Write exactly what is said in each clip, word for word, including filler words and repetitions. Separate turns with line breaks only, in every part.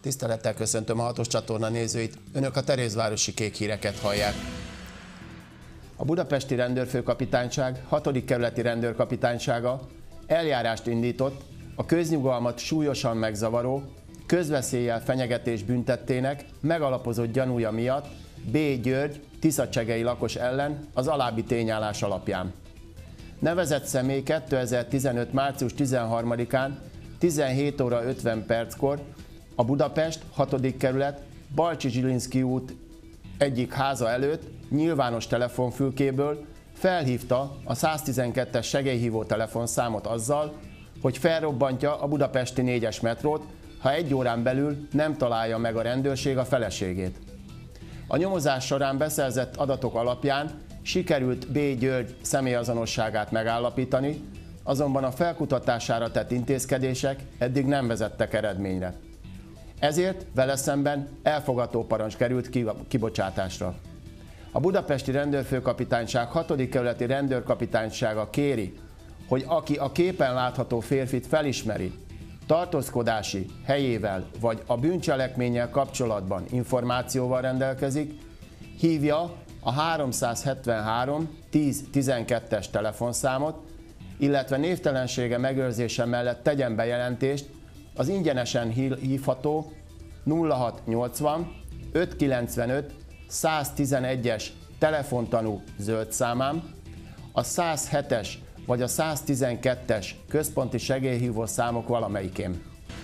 Tisztelettel köszöntöm a hatos csatorna nézőit, önök a Terézvárosi Kék Híreket hallják. A budapesti rendőrfőkapitányság hatodik kerületi rendőrkapitánysága eljárást indított a köznyugalmat súlyosan megzavaró, közveszéllyel fenyegetés büntettének megalapozott gyanúja miatt B. György tiszacsegei lakos ellen az alábbi tényállás alapján. Nevezett személy kétezer-tizenöt. március tizenharmadikán tizenhét óra ötven perckor a Budapest hatodik kerület Balcsi Zsilinszky út egyik háza előtt nyilvános telefonfülkéből felhívta a száztizenkettes segélyhívó telefonszámot azzal, hogy felrobbantja a budapesti négyes metrót, ha egy órán belül nem találja meg a rendőrség a feleségét. A nyomozás során beszerzett adatok alapján sikerült B. György személyazonosságát megállapítani, azonban a felkutatására tett intézkedések eddig nem vezettek eredményre. Ezért vele szemben elfogató parancs került kibocsátásra. A budapesti rendőrfőkapitányság hatodik kerületi rendőrkapitánysága kéri, hogy aki a képen látható férfit felismeri, tartózkodási helyével vagy a bűncselekménnyel kapcsolatban információval rendelkezik, hívja a háromszázhetvenhárom tíz tizenkettes telefonszámot, illetve névtelensége megőrzése mellett tegyen bejelentést az ingyenesen hívható nulla hat nyolcvan ötszázkilencvenöt száztizenegyes telefontanú zöld számán, a száz hetes vagy a száz tizenkettes központi segélyhívó számok valamelyikén.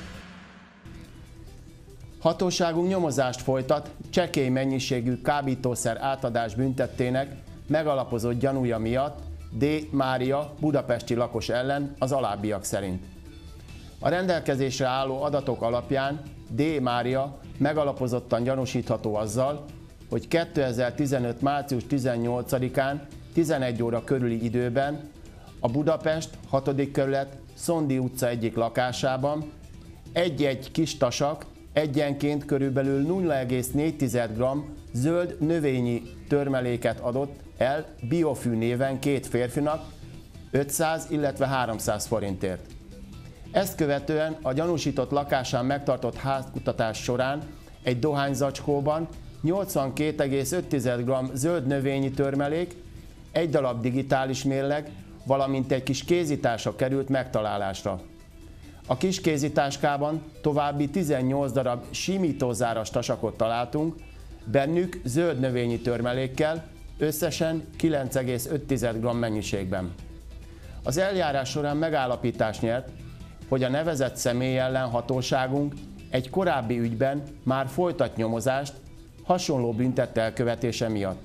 Hatóságunk nyomozást folytat csekély mennyiségű kábítószer átadás büntettének megalapozott gyanúja miatt D. Mária budapesti lakos ellen az alábbiak szerint. A rendelkezésre álló adatok alapján D. Mária megalapozottan gyanúsítható azzal, hogy kétezer-tizenöt. március tizennyolcadikán tizenegy óra körüli időben a Budapest hatodik kerület Szondi utca egyik lakásában egy-egy kis tasak egyenként körülbelül nulla egész négy gramm zöld növényi törmeléket adott el Biofű néven két férfinak ötszáz, illetve háromszáz forintért. Ezt követően a gyanúsított lakásán megtartott házkutatás során egy dohányzacskóban nyolcvankét egész öt gramm zöld növényi törmelék, egy darab digitális mérleg, valamint egy kis kézitársa került megtalálásra. A kis kézitáskában további tizennyolc darab simítózáras tasakot találtunk, bennük zöld növényi törmelékkel, összesen kilenc egész öt gramm mennyiségben. Az eljárás során megállapítás nyert, hogy a nevezett személy ellen hatóságunk egy korábbi ügyben már folytat nyomozást hasonló bűntett elkövetése miatt.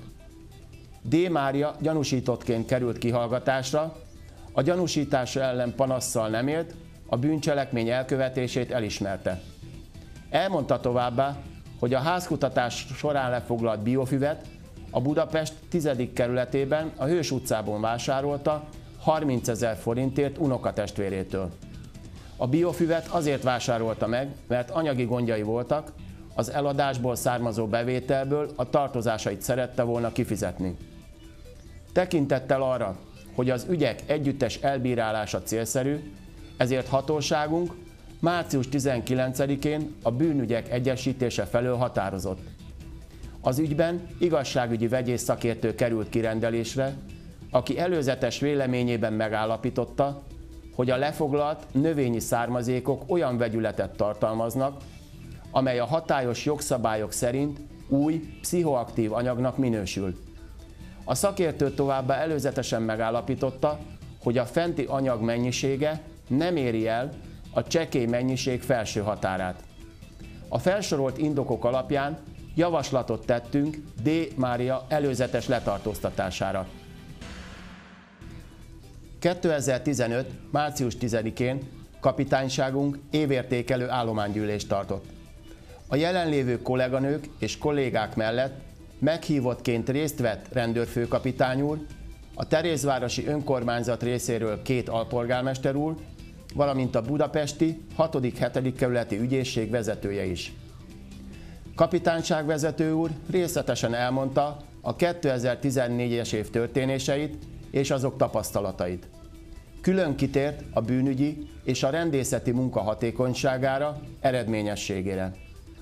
D. Mária gyanúsítottként került kihallgatásra, a gyanúsítása ellen panasszal nem élt, a bűncselekmény elkövetését elismerte. Elmondta továbbá, hogy a házkutatás során lefoglalt biofüvet a Budapest tizedik kerületében a Hős utcában vásárolta harmincezer forintért unokatestvérétől. A biofüvet azért vásárolta meg, mert anyagi gondjai voltak, az eladásból származó bevételből a tartozásait szerette volna kifizetni. Tekintettel arra, hogy az ügyek együttes elbírálása célszerű, ezért hatóságunk március tizenkilencedikén a bűnügyek egyesítése felől határozott. Az ügyben igazságügyi vegyész szakértő került kirendelésre, aki előzetes véleményében megállapította, hogy a lefoglalt növényi származékok olyan vegyületet tartalmaznak, amely a hatályos jogszabályok szerint új, pszichoaktív anyagnak minősül. A szakértő továbbá előzetesen megállapította, hogy a fenti anyag mennyisége nem éri el a csekély mennyiség felső határát. A felsorolt indokok alapján javaslatot tettünk D. Mária előzetes letartóztatására. kétezer-tizenöt. március tizedikén kapitányságunk évértékelő állománygyűlést tartott. A jelenlévő kolléganők és kollégák mellett meghívottként részt vett rendőrfőkapitány úr, a Terézvárosi önkormányzat részéről két alpolgármester úr, valamint a budapesti hatodik-hetedik kerületi ügyészség vezetője is. Kapitányságvezető úr részletesen elmondta a kétezer-tizennégyes év történéseit és azok tapasztalatait. Külön kitért a bűnügyi és a rendészeti munka hatékonyságára, eredményességére.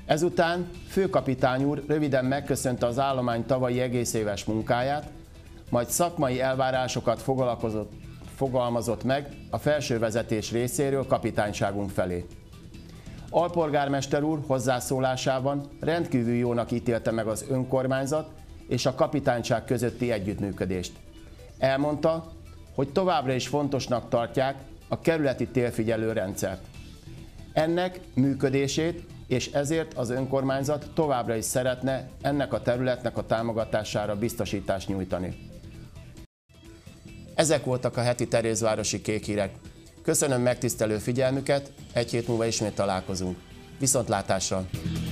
Ezután főkapitány úr röviden megköszönte az állomány tavalyi egészéves munkáját, majd szakmai elvárásokat fogalmazott meg a felső vezetés részéről kapitányságunk felé. Alpolgármester úr hozzászólásában rendkívül jónak ítélte meg az önkormányzat és a kapitányság közötti együttműködést. Elmondta, hogy továbbra is fontosnak tartják a kerületi térfigyelő rendszert. Ennek működését, és ezért az önkormányzat továbbra is szeretne ennek a területnek a támogatására biztosítást nyújtani. Ezek voltak a heti terézvárosi kék hírek. Köszönöm megtisztelő figyelmüket, egy hét múlva ismét találkozunk. Viszontlátásra!